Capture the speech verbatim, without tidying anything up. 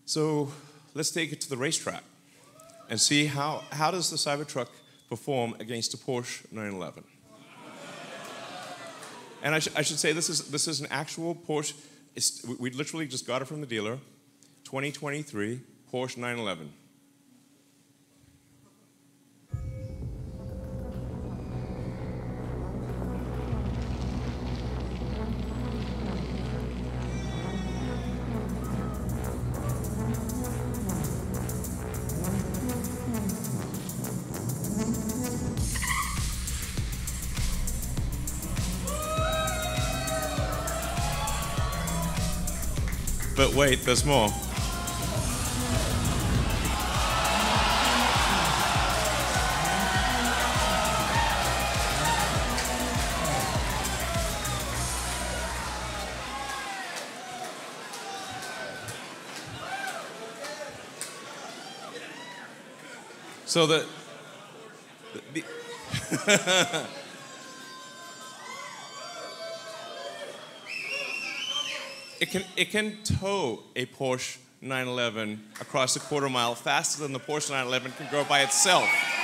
So let's take it to the racetrack and see how, how does the Cybertruck perform against a Porsche nine eleven. And I, sh I should say this is, this is an actual Porsche. It's, we, we literally just got it from the dealer. twenty twenty-three Porsche nine eleven. But wait, there's more. So the, the, the It can, it can tow a Porsche nine eleven across a quarter mile faster than the Porsche nine eleven can go by itself.